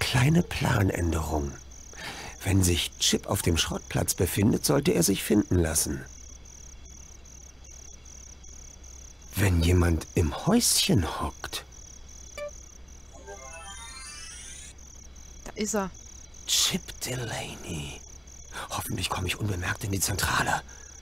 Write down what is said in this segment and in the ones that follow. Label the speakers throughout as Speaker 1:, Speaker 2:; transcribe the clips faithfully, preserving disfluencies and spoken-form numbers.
Speaker 1: kleine Planänderung. Wenn sich Chip auf dem Schrottplatz befindet, sollte er sich finden lassen. Wenn jemand im Häuschen hockt...
Speaker 2: Da ist er.
Speaker 1: Chip Delaney. Hoffentlich komme ich unbemerkt in die Zentrale.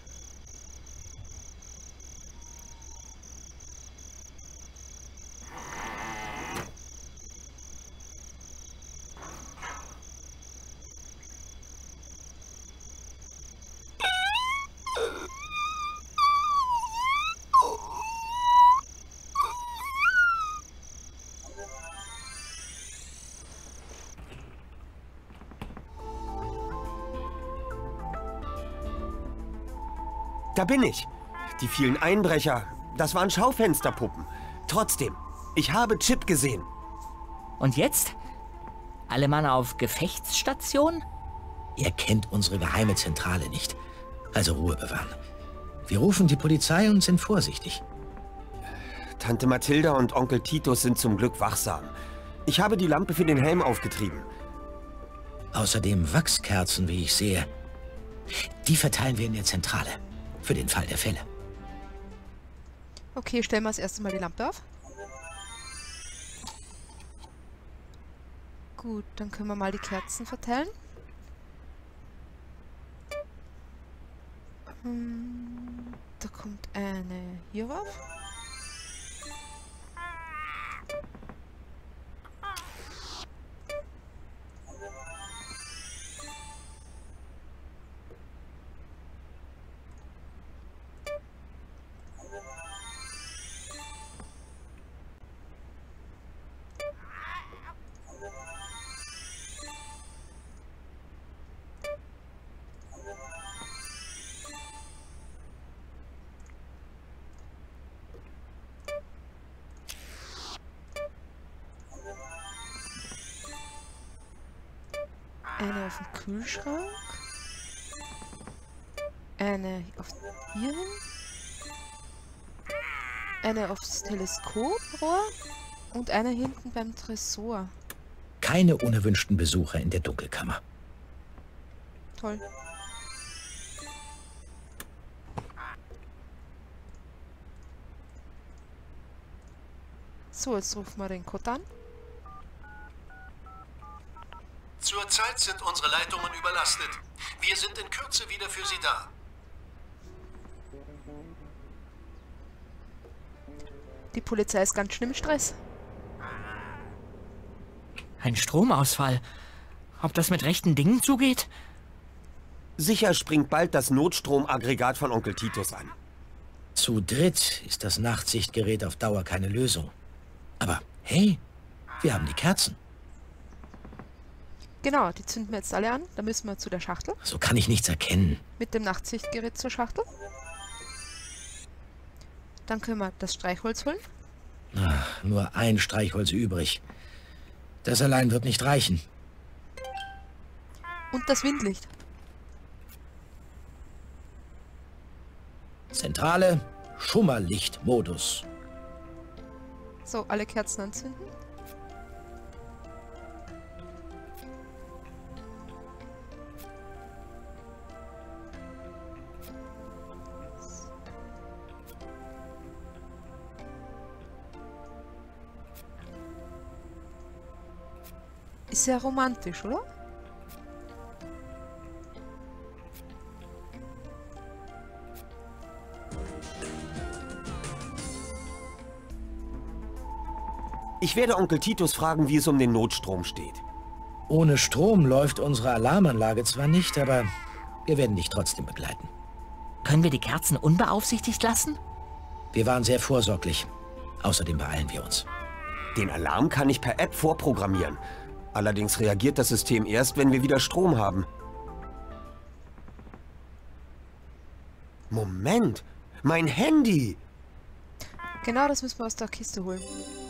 Speaker 1: Da bin ich. Die vielen Einbrecher, das waren Schaufensterpuppen. Trotzdem, ich habe Chip gesehen.
Speaker 3: Und jetzt? Alle Mann auf Gefechtsstation?
Speaker 4: Ihr kennt unsere geheime Zentrale nicht. Also Ruhe bewahren. Wir rufen die Polizei und sind vorsichtig.
Speaker 1: Tante Mathilda und Onkel Titus sind zum Glück wachsam. Ich habe die Lampe für den Helm aufgetrieben.
Speaker 4: Außerdem Wachskerzen, wie ich sehe. Die verteilen wir in der Zentrale. Für den Fall der Fälle.
Speaker 2: Okay, stellen wir das erste Mal die Lampe auf. Gut, dann können wir mal die Kerzen verteilen. Hm, da kommt eine hier rauf. Eine auf den Kühlschrank. Eine auf hier hin. Eine aufs Teleskoprohr. Und eine hinten beim Tresor.
Speaker 4: Keine unerwünschten Besucher in der Dunkelkammer.
Speaker 2: Toll. So, jetzt rufen wir den Code an.
Speaker 5: Zurzeit sind unsere Leitungen überlastet. Wir sind in Kürze wieder für Sie da.
Speaker 2: Die Polizei ist ganz schlimm im Stress.
Speaker 3: Ein Stromausfall. Ob das mit rechten Dingen zugeht?
Speaker 1: Sicher springt bald das Notstromaggregat von Onkel Titus an.
Speaker 4: Zu dritt ist das Nachtsichtgerät auf Dauer keine Lösung. Aber hey, wir haben die Kerzen.
Speaker 2: Genau, die zünden wir jetzt alle an. Da müssen wir zu der Schachtel.
Speaker 4: So kann ich nichts erkennen.
Speaker 2: Mit dem Nachtsichtgerät zur Schachtel. Dann können wir das Streichholz holen.
Speaker 4: Ach, nur ein Streichholz übrig. Das allein wird nicht reichen.
Speaker 2: Und das Windlicht.
Speaker 4: Zentrale, Schummerlichtmodus.
Speaker 2: So, alle Kerzen anzünden. Ist sehr romantisch, oder?
Speaker 1: Ich werde Onkel Titus fragen, wie es um den Notstrom steht.
Speaker 4: Ohne Strom läuft unsere Alarmanlage zwar nicht, aber wir werden dich trotzdem begleiten.
Speaker 3: Können wir die Kerzen unbeaufsichtigt lassen?
Speaker 4: Wir waren sehr vorsorglich. Außerdem beeilen wir uns.
Speaker 1: Den Alarm kann ich per App vorprogrammieren. Allerdings reagiert das System erst, wenn wir wieder Strom haben. Moment! Mein Handy!
Speaker 2: Genau, das müssen wir aus der Kiste holen.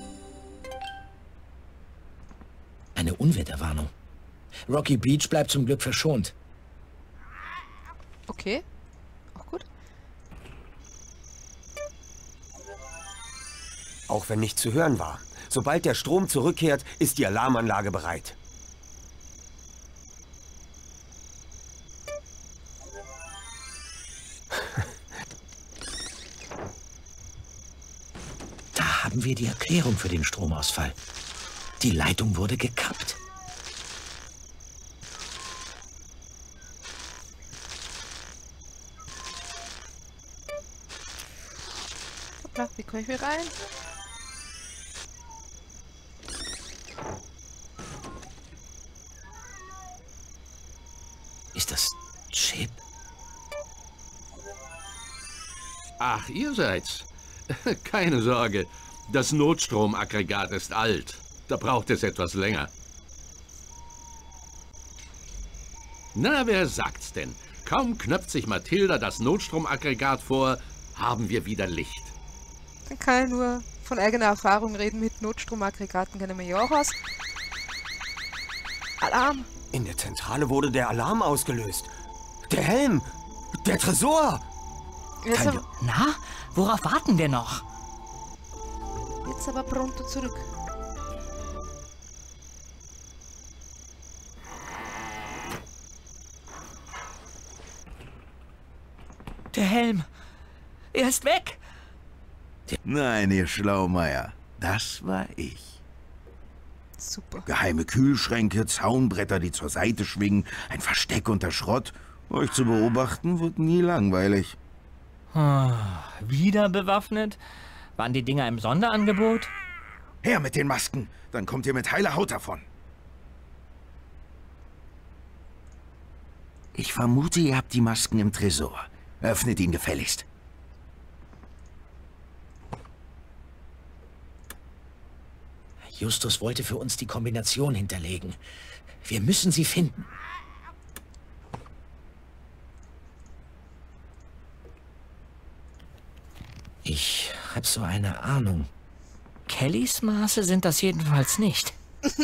Speaker 4: Eine Unwetterwarnung. Rocky Beach bleibt zum Glück verschont.
Speaker 2: Okay, auch gut.
Speaker 1: Auch wenn nicht zu hören war. Sobald der Strom zurückkehrt, ist die Alarmanlage bereit.
Speaker 4: haben wir die Erklärung für den Stromausfall. Die Leitung wurde gekappt.
Speaker 2: Hoppla, wie komme ich hier rein?
Speaker 4: Ist das Chip?
Speaker 5: Ach, ihr seid's. Keine Sorge. Das Notstromaggregat ist alt. Da braucht es etwas länger. Na, wer sagt's denn? Kaum knöpft sich Mathilda das Notstromaggregat vor, haben wir wieder Licht.
Speaker 2: Dann kann ich nur von eigener Erfahrung reden. Mit Notstromaggregaten kenne ich mich ja auch aus. Alarm!
Speaker 1: In der Zentrale wurde der Alarm ausgelöst. Der Helm! Der Tresor!
Speaker 2: Jetzt
Speaker 1: Keine-
Speaker 2: aber,
Speaker 3: Na, worauf warten wir noch?
Speaker 2: jetzt aber pronto zurück.
Speaker 3: Der Helm. Er ist weg.
Speaker 6: Nein, ihr Schlaumeier, das war ich.
Speaker 2: Super.
Speaker 6: Geheime Kühlschränke, Zaunbretter, die zur Seite schwingen, ein Versteck unter Schrott. Euch zu beobachten wird nie langweilig.
Speaker 3: Wieder bewaffnet? Waren die Dinger im Sonderangebot?
Speaker 6: Her mit den Masken, dann kommt ihr mit heiler Haut davon. Ich vermute, ihr habt die Masken im Tresor. Öffnet ihn gefälligst.
Speaker 4: Justus wollte für uns die Kombination hinterlegen. Wir müssen sie finden. Ich hab so eine Ahnung.
Speaker 3: Kellys Maße sind das jedenfalls nicht.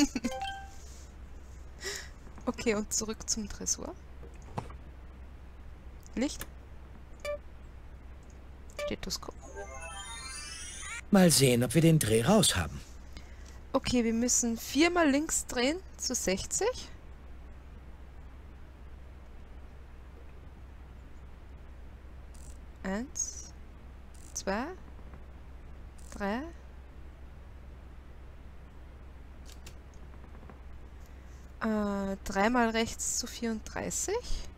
Speaker 2: Okay, und zurück zum Tresor. Licht. Stethoskop.
Speaker 4: Mal sehen, ob wir den Dreh raus haben.
Speaker 2: Okay, wir müssen viermal links drehen zu sechzig. Eins, zwei, drei. Äh, dreimal rechts zu vierunddreißig.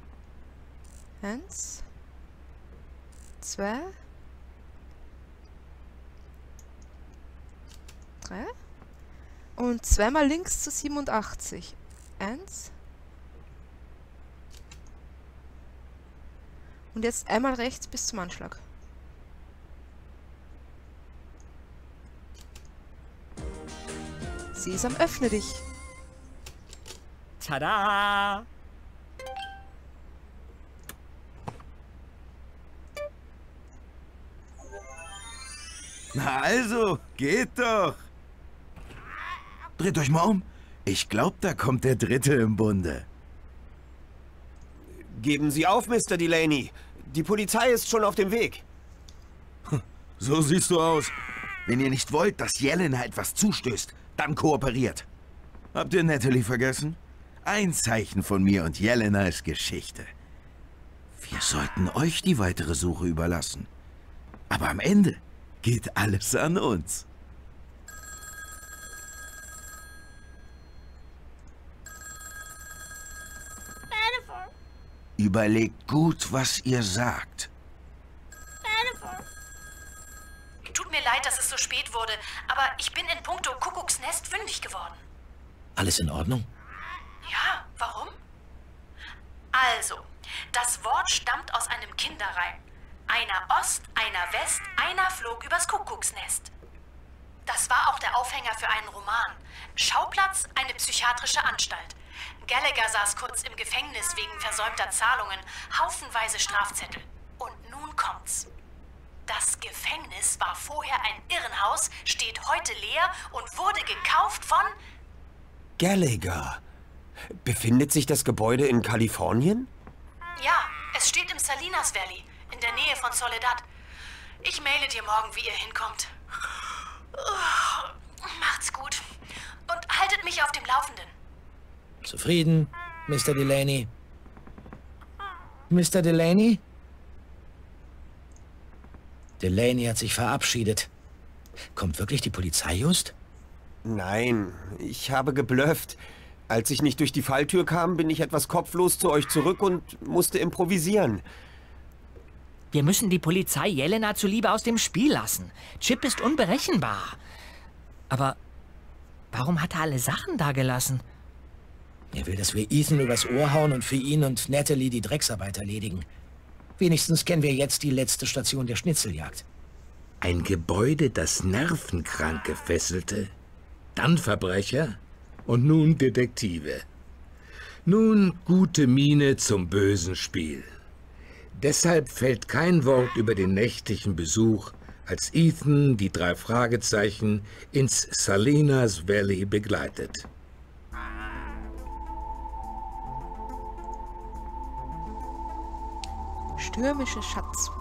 Speaker 2: Eins, zwei, drei. Und zweimal links zu siebenundachtzig. Eins. Und jetzt einmal rechts bis zum Anschlag. Sesam, öffne dich.
Speaker 3: Tada!
Speaker 6: Na also, geht doch. Dreht euch mal um. Ich glaube, da kommt der Dritte im Bunde.
Speaker 1: Geben Sie auf, Mister Delaney. Die Polizei ist schon auf dem Weg.
Speaker 6: So siehst du aus. Wenn ihr nicht wollt, dass Jelena etwas zustößt, dann kooperiert. Habt ihr Natalie vergessen? Ein Zeichen von mir und Jelena ist Geschichte. Wir sollten euch die weitere Suche überlassen. Aber am Ende geht alles an uns. Überlegt gut, was ihr sagt.
Speaker 7: Tut mir leid, dass es so spät wurde, aber ich bin in puncto Kuckucksnest fündig geworden.
Speaker 4: Alles in Ordnung?
Speaker 7: Ja, warum? Also, das Wort stammt aus einem Kinderreim. Einer Ost, einer West, einer flog übers Kuckucksnest. Das war auch der Aufhänger für einen Roman. Schauplatz, eine psychiatrische Anstalt. Gallagher saß kurz im Gefängnis wegen versäumter Zahlungen, haufenweise Strafzettel. Und nun kommt's. Das Gefängnis war vorher ein Irrenhaus, steht heute leer und wurde gekauft von...
Speaker 1: Gallagher. Befindet sich das Gebäude in Kalifornien?
Speaker 7: Ja, es steht im Salinas Valley, in der Nähe von Soledad. Ich maile dir morgen, wie ihr hinkommt. Macht's gut. Und haltet mich auf dem Laufenden.
Speaker 4: Zufrieden, Mister Delaney? Mister Delaney? Delaney hat sich verabschiedet. Kommt wirklich die Polizei, Just?
Speaker 1: Nein, ich habe geblufft. Als ich nicht durch die Falltür kam, bin ich etwas kopflos zu euch zurück und musste improvisieren.
Speaker 3: Wir müssen die Polizei Jelena zuliebe aus dem Spiel lassen. Chip ist unberechenbar. Aber warum hat er alle Sachen da gelassen?
Speaker 4: Er will, dass wir Ethan übers Ohr hauen und für ihn und Natalie die Drecksarbeit erledigen. Wenigstens kennen wir jetzt die letzte Station der Schnitzeljagd.
Speaker 8: Ein Gebäude, das Nervenkranke fesselte, dann Verbrecher und nun Detektive. Nun gute Miene zum bösen Spiel. Deshalb fällt kein Wort über den nächtlichen Besuch, als Ethan die drei Fragezeichen ins Salinas Valley begleitet.
Speaker 2: Stürmische Schatz.